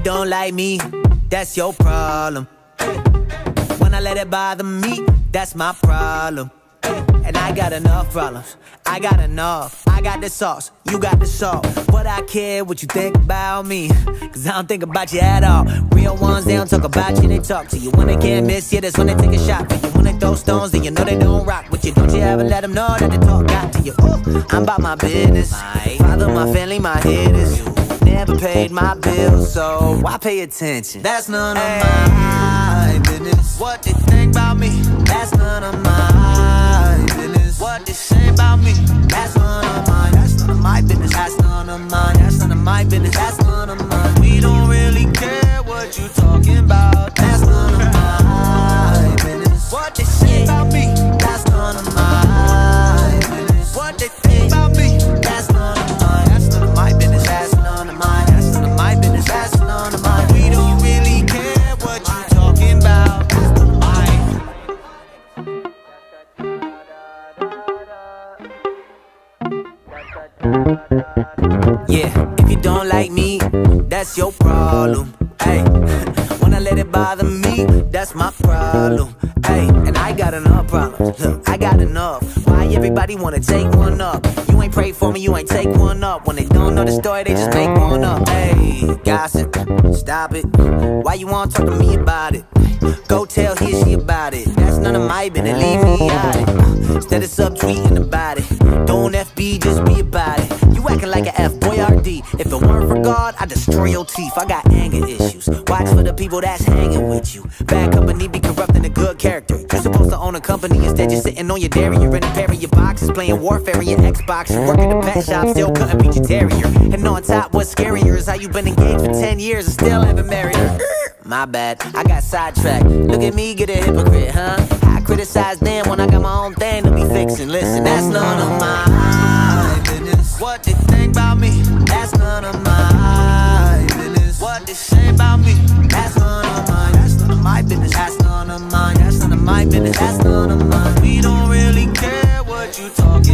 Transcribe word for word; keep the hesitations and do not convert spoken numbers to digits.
don't like me, that's your problem. When I let it bother me, that's my problem. And I got enough problems, I got enough. I got the sauce, you got the salt. But I care what you think about me, cause I don't think about you at all. Real ones, they don't talk about you, they talk to you. When they can't miss you, that's when they take a shot for you. When they throw stones, then you know they don't rock with you. Don't you ever let them know that the talk got to you. Ooh, I'm about my business, father, my family, my hitters. Never paid my bills, so why pay attention? That's none of my business. What they think about me, that's none of my business. What they say about me, that's none of mine. That's none of my business. That's none of mine. That's none of my business. That's none of mine. We don't really care what you talking about. That's none of my business. What they say about me, that's none of my business. What they think about me, that's none of mine. That's none of my business. That's none of mine. That's none of my business. That's none of mine. We don't really care what you talking about. That's none of mine. Yeah, if you don't like me, that's your problem. Hey, when I let it bother me, that's my problem. Hey, and I got enough problems. Look, I got enough. Why everybody wanna take one up? You ain't pray for me, you ain't take one up. When they don't know the story, they just make one up. Hey, gossip, stop it. Why you wanna talk to me about it? Go tell he or she about it. That's none of my business, leave me out it. Instead of subtweeting about it, don't F B, just be about it. You acting like an F, boy R D. If it weren't for God, I'd destroy your teeth. I got anger issues, watch for the people that's hanging with you. Bad company be corrupting a good character. You're supposed to own a company, instead you're sitting on your dairy. You're in a pair of your boxes, playing warfare in your Xbox. You work at the pet shop, still couldn't beat your terrier. And on top, what's scarier is how you've been engaged for ten years and still haven't married her. My bad, I got sidetracked. Look at me, get a hypocrite, huh? I criticize them when I got my own thing to be fixing. Listen, that's none of my business. What they think about me, that's none of my business. What they say about me, that's none of mine. That's none of my business. That's none of mine. That's none of my business. That's none of mine. We don't really care what you talking